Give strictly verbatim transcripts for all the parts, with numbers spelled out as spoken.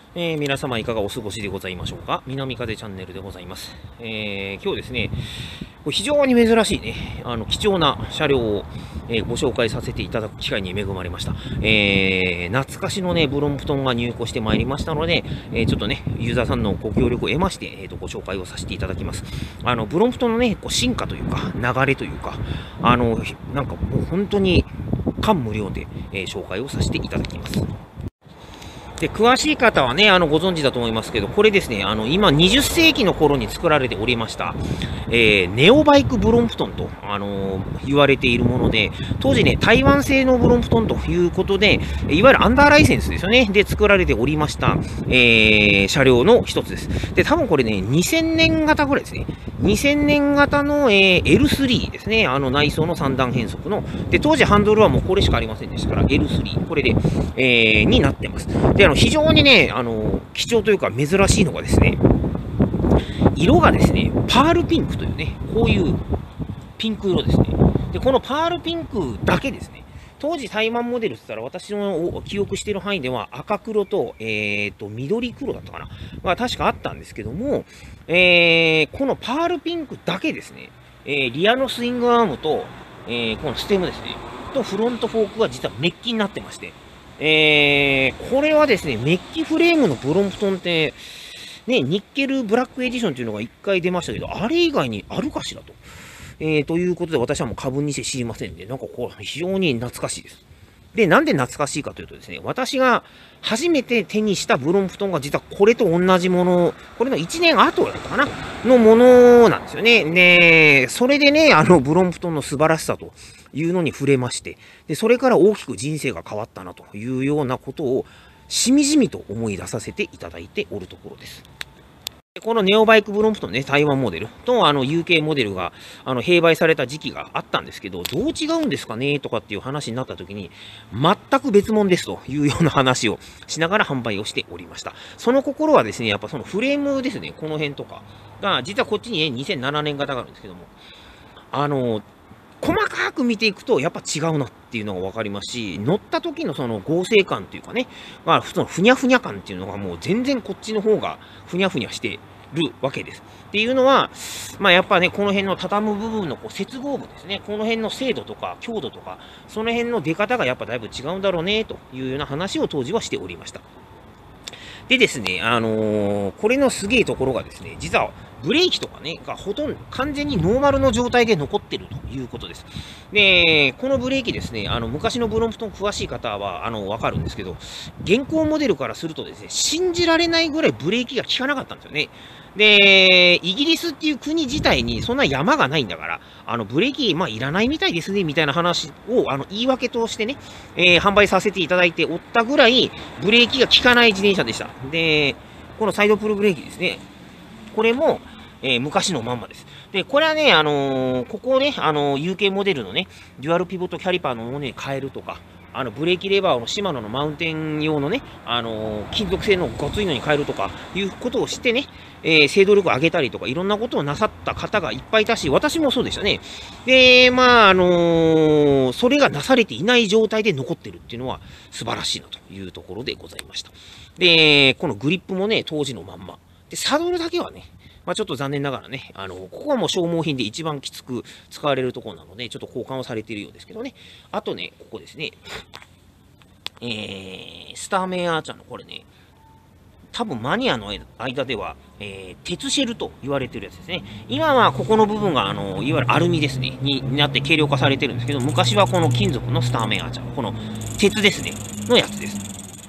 えー、皆様いかがお過ごしでございましょうか。南風チャンネルでございます。えー、今日ですね、これ非常に珍しいね、あの貴重な車両を、えー、ご紹介させていただく機会に恵まれました。えー、懐かしのね、ブロンプトンが入庫してまいりましたので、えー、ちょっとね、ユーザーさんのご協力を得まして、えーと、ご紹介をさせていただきます。あの、ブロンプトンのね、こう進化というか、流れというか、あの、なんかもう本当に感無量で、えー、紹介をさせていただきます。で、詳しい方はね、あの、ご存知だと思いますけど、これですね、あの、今、にじゅっせいきの頃に作られておりました、えー、ネオバイクブロンプトンと、あのー、言われているもので、当時ね、台湾製のブロンプトンということで、いわゆるアンダーライセンスですよね、で作られておりました、えー、車両の一つです。で、多分これね、にせんねん型ぐらいですね。にせんねん型の、えー、エルスリー ですね。あの内装のさん段変速の。で、当時ハンドルはもうこれしかありませんでしたから、エルスリー。これで、えー、になってます。で、あの、非常にね、あの、貴重というか珍しいのがですね、色がですね、パールピンクというね、こういうピンク色ですね。で、このパールピンクだけですね、当時台湾モデルって言ったら私の記憶している範囲では赤黒と、えーと、緑黒だったかな。まあ確かあったんですけども、えー、このパールピンクだけですね、えー、リアのスイングアームと、えー、このステムですね、とフロントフォークが実はメッキになってまして、えー、これはですね、メッキフレームのブロンプトンって、ね、ニッケルブラックエディションというのがいっかい出ましたけど、あれ以外にあるかしらと。えー、ということで、私はもう過分にして知りませんで、なんかこう、非常に懐かしいです。で、なんで懐かしいかというとですね、私が初めて手にしたブロンプトンが実はこれと同じもの、これのいちねんごだったかなのものなんですよね。で、それでね、あのブロンプトンの素晴らしさというのに触れまして、で、それから大きく人生が変わったなというようなことを、しみじみと思い出させていただいておるところです。このネオバイクブロンプトンね、台湾モデルとあの ユーケー モデルがあの併売された時期があったんですけど、どう違うんですかねとかっていう話になった時に、全く別物ですというような話をしながら販売をしておりました。その心はですね、やっぱそのフレームですね、この辺とかが、実はこっちにね、にせんななねん型があるんですけども、あの、細かく見ていくと、やっぱ違うなっていうのが分かりますし、乗った時のその合成感っていうかね、まあ、そのふにゃふにゃ感っていうのがもう全然こっちの方がふにゃふにゃしてるわけです。っていうのは、まあ、やっぱね、この辺の畳む部分のこう接合部ですね、この辺の精度とか強度とか、その辺の出方がやっぱだいぶ違うんだろうね、というような話を当時はしておりました。でですね、あのー、これのすげえところがですね、実はブレーキとかね、がほとんど完全にノーマルの状態で残ってるということです。で、このブレーキですね、あの昔のブロンプトン詳しい方はあの分かるんですけど、現行モデルからするとですね、信じられないぐらいブレーキが効かなかったんですよね。で、イギリスっていう国自体にそんな山がないんだから、あのブレーキ、まあ、いらないみたいですね、みたいな話をあの言い訳としてね、えー、販売させていただいておったぐらい、ブレーキが効かない自転車でした。で、このサイドプルブレーキですね。これも、えー、昔のまんまです。で、これはね、あのー、ここをね、あのー、ユーケー モデルのね、デュアルピボットキャリパーのものに変えるとか、あのブレーキレバーをシマノのマウンテン用のね、あのー、金属製のごついのに変えるとかいうことをしてね、えー、制動力を上げたりとか、いろんなことをなさった方がいっぱいいたし、私もそうでしたね。で、まあ、あのー、それがなされていない状態で残ってるっていうのは素晴らしいなというところでございました。で、このグリップもね、当時のまんま。で、サドルだけはね、まあ、ちょっと残念ながらね、あの、ここはもう消耗品で一番きつく使われるところなので、ちょっと交換をされているようですけどね。あとね、ここですね。えー、スターメンアーチャーのこれね、多分マニアの間では、えー、鉄シェルと言われてるやつですね。今はここの部分が、あの、いわゆるアルミですね、になって軽量化されてるんですけど、昔はこの金属のスターメンアーチャー、この鉄ですね、のやつです。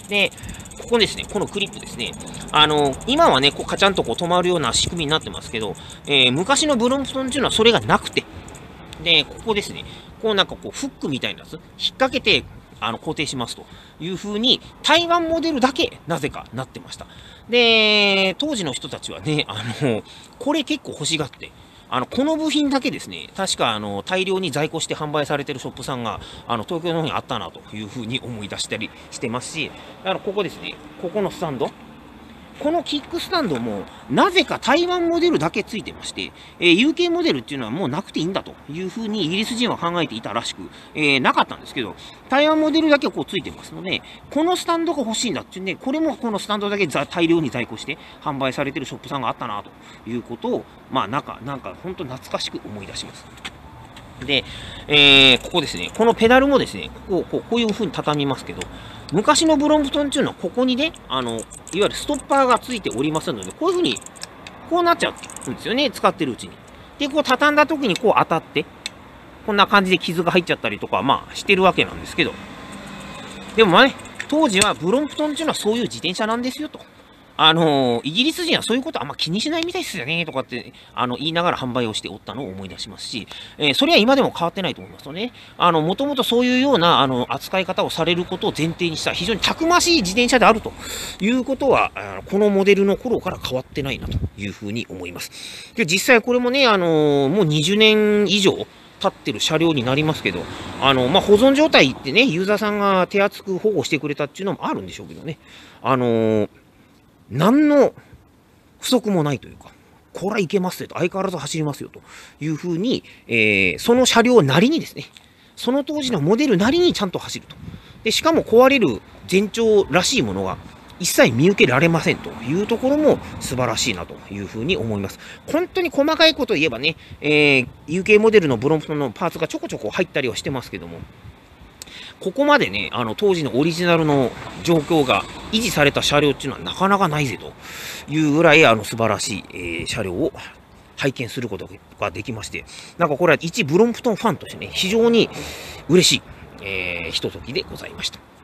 で、ここですね、このクリップですね。あの、今はね、こうカチャンとこう止まるような仕組みになってますけど、えー、昔のブロンプトンっていうのはそれがなくて、で、ここですね、こうなんかこうフックみたいなやつ、引っ掛けて、あの固定しますというふうに、台湾モデルだけなぜかなってました。で、当時の人たちはね、あの、これ結構欲しがって、あの、この部品だけですね、確かあの大量に在庫して販売されてるショップさんが、あの東京の方にあったなというふうに思い出したりしてますし、だからここですね、ここのスタンド、 このキックスタンドも、なぜか台湾モデルだけついてまして、えー、ユーケー モデルっていうのはもうなくていいんだというふうにイギリス人は考えていたらしく、えー、なかったんですけど、台湾モデルだけこうついてますので、このスタンドが欲しいんだっていうんで、これもこのスタンドだけ大量に在庫して販売されてるショップさんがあったなということを、まあなんか、なんか本当懐かしく思い出します。で、えー、ここですね、このペダルもですね、こう、こう、こういう風に畳みますけど、昔のブロンプトンっていうのは、ここにね、あの、いわゆるストッパーがついておりますので、こういう風に、こうなっちゃうんですよね、使ってるうちに。で、こう畳んだ時にこう当たって、こんな感じで傷が入っちゃったりとか、まあ、してるわけなんですけど、でもまあね、当時はブロンプトンっていうのはそういう自転車なんですよと。あのー、イギリス人はそういうことあんま気にしないみたいですよね、とかって、あの、言いながら販売をしておったのを思い出しますし、えー、それは今でも変わってないと思いますよね。あの、もともとそういうような、あの、扱い方をされることを前提にした、非常にたくましい自転車であるということは、あこのモデルの頃から変わってないなというふうに思います。で、実際これもね、あのー、もうにじゅうねん以上、立ってる車両になりますけど、あの、まあ、保存状態ってね、ユーザーさんが手厚く保護してくれたっていうのもあるんでしょうけどね。あのー、何の不足もないというか、これはいけますよと、相変わらず走りますよというふうに、えー、その車両なりにですね、その当時のモデルなりにちゃんと走ると。で、しかも壊れる前兆らしいものが一切見受けられませんというところも素晴らしいなというふうに思います。本当に細かいことを言えばね、えー、ユーケー モデルのブロンプトンのパーツがちょこちょこ入ったりはしてますけども、ここまでね、あの当時のオリジナルの状況が維持された車両っていうのはなかなかないぜというぐらいあの素晴らしい、えー、車両を拝見することができまして、なんかこれは一ブロンプトンファンとしてね、非常に嬉しい、えー、ひとときでございました。